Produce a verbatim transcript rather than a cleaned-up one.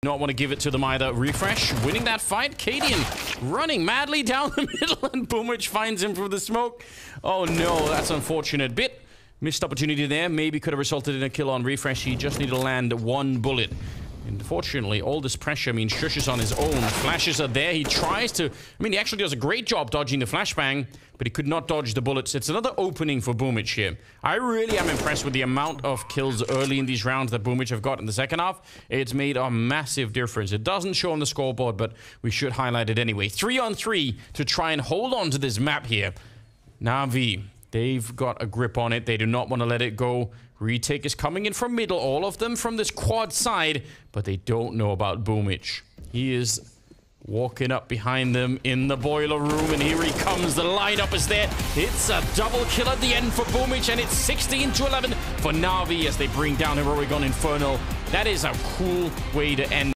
Not want to give it to them either. Refresh winning that fight. Cadian running madly down the middle, and Boomich finds him through the smoke. Oh no, that's unfortunate. Bit missed opportunity there. Maybe could have resulted in a kill on Refresh. He just needed to land one bullet. Unfortunately, all this pressure means Shush is on his own. Flashes are there. He tries to... I mean, he actually does a great job dodging the flashbang, but he could not dodge the bullets. It's another opening for Boomich here. I really am impressed with the amount of kills early in these rounds that Boomich have got in the second half. It's made a massive difference. It doesn't show on the scoreboard, but we should highlight it anyway. Three on three to try and hold on to this map here. Na'Vi, they've got a grip on it. They do not want to let it go. Retake is coming in from middle, all of them from this quad side, but they don't know about Boomich. He is walking up behind them in the boiler room, and here he comes. The lineup is there. It's a double kill at the end for Boomich, and it's sixteen to eleven for Na'Vi as they bring down Heroic on Infernal. That is a cool way to end.